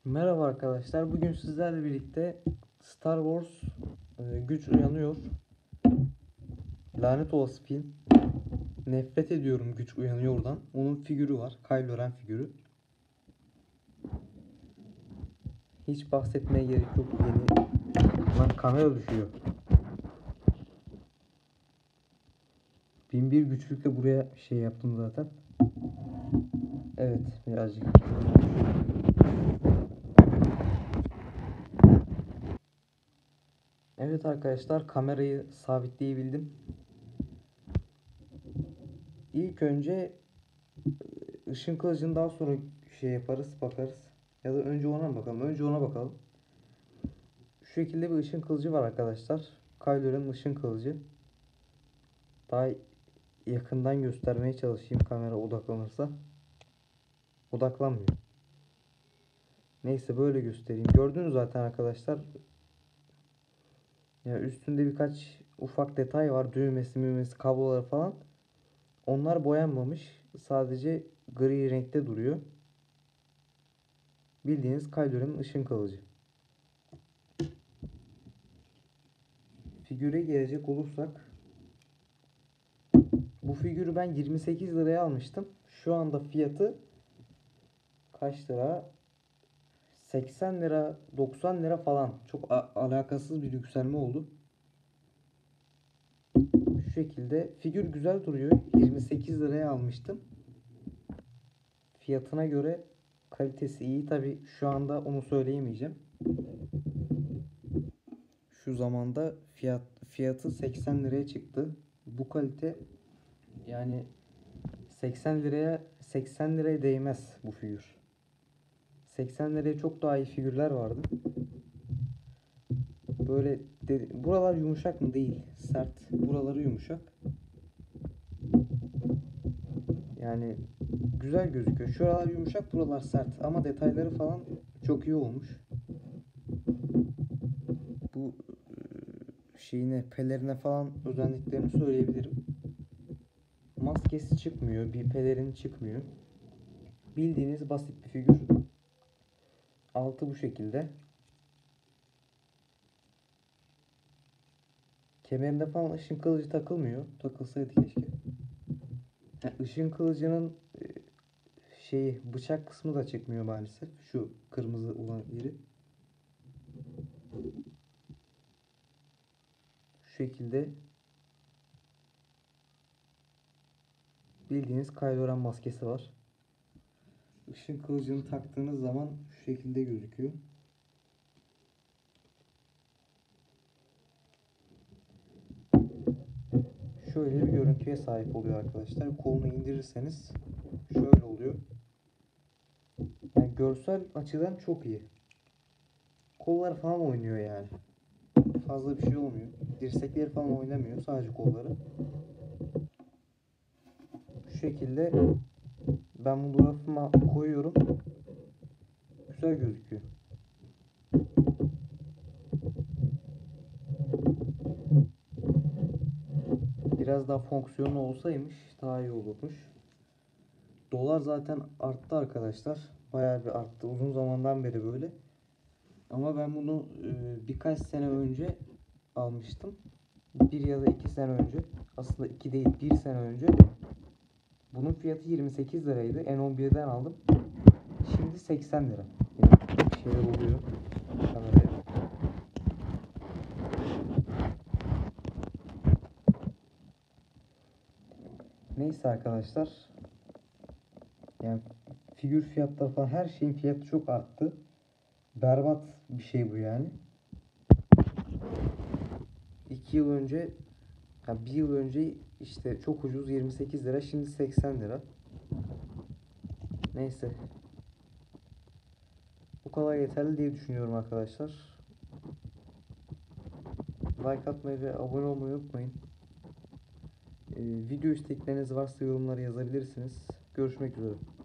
Merhaba arkadaşlar. Bugün sizlerle birlikte Star Wars Güç Uyanıyor. Lanet olası film. Nefret ediyorum Güç Uyanıyor'dan. Onun figürü var. Kylo Ren figürü. Hiç bahsetmeye gerek yok. Yeni. Lan kamera düşüyor. Bin bir güçlükle buraya şey yaptım zaten. Evet, birazcık. Evet arkadaşlar, kamerayı sabitleyebildim. İlk önce ışın kılıcını daha sonra şey yaparız, bakarız. Ya da önce ona mı bakalım? Önce ona bakalım. Şu şekilde bir ışın kılıcı var arkadaşlar. Kylo Ren'in ışın kılıcı. Daha yakından göstermeye çalışayım kamera odaklanırsa. Odaklanmıyor. Neyse böyle göstereyim. Gördünüz zaten arkadaşlar. Ya üstünde birkaç ufak detay var. Düğmesi, kabloları falan. Onlar boyanmamış. Sadece gri renkte duruyor. Bildiğiniz Kylo Ren'in ışın kılıcı. Figüre gelecek olursak, bu figürü ben 28 liraya almıştım. Şu anda fiyatı kaç lira? 80 lira, 90 lira falan. Çok alakasız bir yükselme oldu. Şu şekilde figür güzel duruyor. 28 liraya almıştım. Fiyatına göre kalitesi iyi. Tabi şu anda onu söyleyemeyeceğim. Şu zamanda fiyatı 80 liraya çıktı. Bu kalite yani 80 liraya değmez bu figür. 80 liraya çok daha iyi figürler vardı. Böyle buralar yumuşak mı? Değil. Sert. Buraları yumuşak. Yani güzel gözüküyor. Şuralar yumuşak, buralar sert. Ama detayları falan çok iyi olmuş. Bu şeyine, pelerine falan özelliklerini söyleyebilirim. Maskesi çıkmıyor. Bir pelerin çıkmıyor. Bildiğiniz basit bir figür. Altı bu şekilde. Kemerinde falan ışın kılıcı takılmıyor. Takılsaydı keşke. Işın kılıcının şeyi, bıçak kısmı da çıkmıyor maalesef. Şu kırmızı olan yeri. Şu şekilde bildiğiniz Kylo Ren maskesi var. Işın kılıcını taktığınız zaman şu şekilde gözüküyor. Şöyle bir görüntüye sahip oluyor arkadaşlar. Kolunu indirirseniz şöyle oluyor. Yani görsel açıdan çok iyi. Kollar falan oynuyor yani. Fazla bir şey olmuyor. Dirsekleri falan oynamıyor. Sadece kolları. Şu şekilde ben bunu rafıma koyuyorum. Güzel gözüküyor. Biraz daha fonksiyonlu olsaymış daha iyi olurmuş. Dolar zaten arttı arkadaşlar. Bayağı bir arttı. Uzun zamandan beri böyle. Ama ben bunu birkaç sene önce almıştım. Bir ya da 2 sene önce. Aslında 2 değil, 1 sene önce. Bunun fiyatı 28 liraydı. N11'den aldım. Şimdi 80 lira. Yine bir şeyler oluyor kameraya. Neyse arkadaşlar. Yani figür fiyatları falan, her şeyin fiyatı çok arttı. Berbat bir şey bu yani. 2 yıl önce, bir yıl önce işte çok ucuz 28 lira, şimdi 80 lira. Neyse. Bu kadar yeterli diye düşünüyorum arkadaşlar. Like atmayı ve abone olmayı unutmayın. Video istekleriniz varsa yorumlara yazabilirsiniz. Görüşmek üzere.